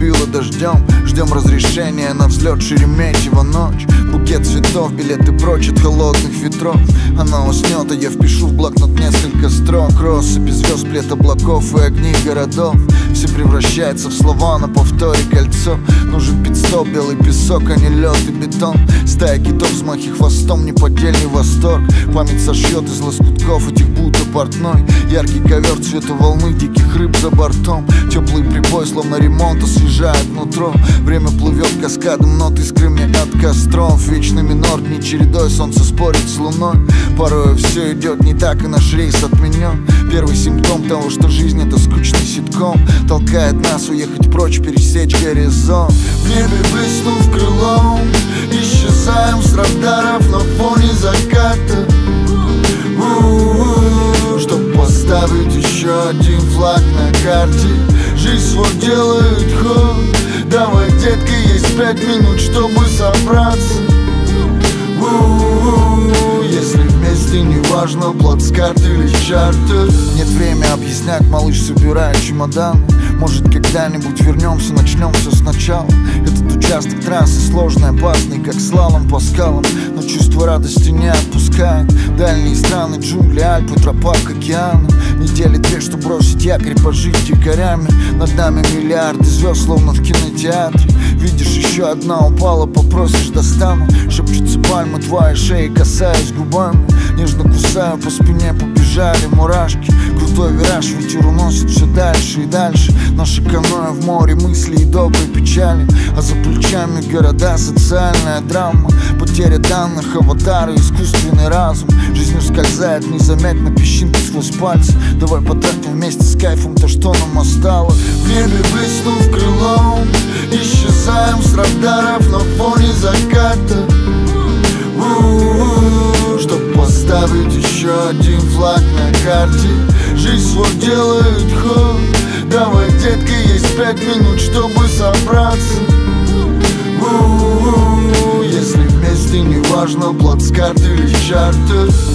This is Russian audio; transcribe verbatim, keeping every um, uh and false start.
затопило дождем. Ждем разрешения на взлет Шереметьево ночь. Букет цветов, билеты прочь от холодных ветров. Она уснет, а я впишу в блокнот несколько строк. Россыпи звезд, плет облаков и огни городов. Все превращается в слова на повторе кольцо. Нужен пит-стоп, белый песок, а не лед и бетон. Стая китов, взмахи хвостом, неподдельный восторг. Память сошьет из лоскутков этих будто портной. Яркий ковер цвета волны, диких рыб за бортом. Теплый прибой, словно ремонт, освежает нутро. Время плывет каскадом нот, искры мне от костров. Вечный минор, дни чередой, солнце спорит с луной. Порой все идет не так, и наш рейс отменен. Первый симптом того, что жизнь это скучный ситком, толкает нас уехать прочь, пересечь горизонт. В небе блеснув крылом, исчезаем с радаров на фоне заката. У-у-у, чтоб поставить еще один флаг на карте. Жизнь свой делает ход. Давай, детка, есть пять минут, чтобы собраться. У-у-у, если вместе, неважно, плацкарт или чартер. Нет времени объяснять, малыш, собирай чемодан. Может, когда-нибудь вернемся, начнем все сначала. Этот участок трассы сложный, опасный, как слалом по скалам. Но чувство радости не отпускает. Дальние страны, джунгли, Альпы, тропа к океану. Недели две, что бросить якорь, пожить дикарями. Над нами миллиарды звезд, словно в кинотеатре. Видишь, еще одна упала, попросишь, достану. Шепчутся пальмы твоей шеи, касаясь губами. Нежно кусаю по спине, побежали мурашки. Крутой вираж, ветер уносит все дальше и дальше. Наше каноэ в море мыслей и доброй печали. А за плечами города, социальная драма. Потеря данных, аватары, искусственный разум. Жизнь ускользает незаметно, песчинки сквозь пальцы. Давай потратим вместе с кайфом то, что нам осталось. В небе блеснув крылом, исчезаем с радаров на фоне заката. У-у-у, чтоб поставить еще один флаг на карте. Жизнь свой делает ход. Давай, детка, есть пять минут, чтобы собраться. У-у-у, если вместе, неважно, плацкарт или чартер.